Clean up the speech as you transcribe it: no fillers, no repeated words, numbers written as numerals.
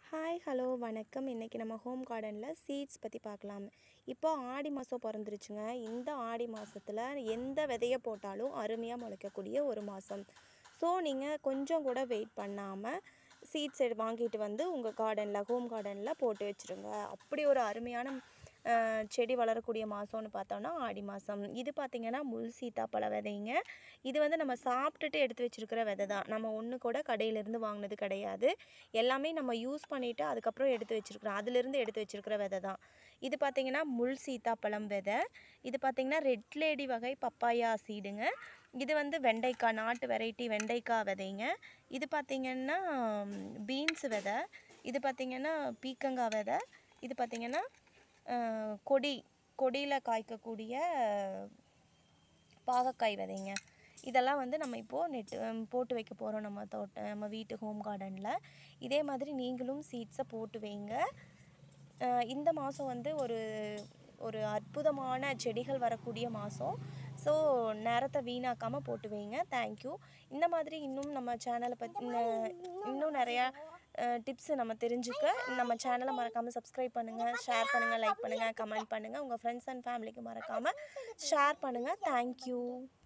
Hi hello வணக்கம். இன்றைக்கி நம்ம ஹோம் கார்டனில் சீட்ஸ் பற்றி பார்க்கலாம். இப்போ ஆடி மாதம் பிறந்துருச்சுங்க. இந்த ஆடி மாதத்தில் எந்த விதையை போட்டாலும் அருமையாக முளைக்கக்கூடிய ஒரு மாதம். ஸோ நீங்கள் கொஞ்சம் கூட வெயிட் பண்ணாமல் சீட்ஸ் வாங்கிட்டு வந்து உங்கள் கார்டனில் ஹோம் கார்டனில் போட்டு வச்சுருங்க. அப்படி ஒரு அருமையான செடி வளரக்கூடிய மாதம்னு பார்த்தோன்னா ஆடி மாதம். இது பார்த்திங்கன்னா முள் சீத்தாப்பழ விதைங்க. இது வந்து நம்ம சாப்பிட்டுட்டு எடுத்து வச்சுருக்கிற விதை தான். நம்ம ஒன்று கூட கடையிலேருந்து வாங்கினது கிடையாது. எல்லாமே நம்ம யூஸ் பண்ணிவிட்டு அதுக்கப்புறம் எடுத்து வச்சுருக்குறோம். அதிலிருந்து எடுத்து வச்சுருக்கிற விதை தான். இது பார்த்திங்கன்னா முள் சீத்தாப்பழம் விதை. இது பார்த்திங்கன்னா ரெட் லேடி வகை பப்பாயா சீடுங்க. இது வந்து வெண்டைக்காய், நாட்டு வெரைட்டி வெண்டைக்காய் விதைங்க. இது பார்த்திங்கன்னா பீன்ஸ் விதை. இது பார்த்திங்கன்னா பீக்கங்காய் விதை. இது பார்த்திங்கன்னா கொடியில் காய்க்கக்கூடிய பாகக்காய் விதைங்க. இதெல்லாம் வந்து நம்ம இப்போது போட்டு வைக்க போகிறோம் நம்ம வீட்டு ஹோம் கார்டனில். இதே மாதிரி நீங்களும் சீட்ஸை போட்டு வைங்க. இந்த மாதம் வந்து ஒரு அற்புதமான செடிகள் வரக்கூடிய மாதம். ஸோ நேரத்தை வீணாக்காமல் போட்டு வைங்க. தேங்க்யூ. இந்த மாதிரி இன்னும் நம்ம சேனலை பற்றி இன்னும் நிறையா டிப்ஸு நம்ம தெரிஞ்சுக்க நம்ம சேனலை மறக்காமல் சப்ஸ்கிரைப் பண்ணுங்கள், ஷேர் பண்ணுங்கள், லைக் பண்ணுங்கள், கமெண்ட் பண்ணுங்கள். உங்கள் ஃப்ரெண்ட்ஸ் அண்ட் ஃபேமிலிக்கு மறக்காமல் ஷேர் பண்ணுங்கள். தேங்க்யூ.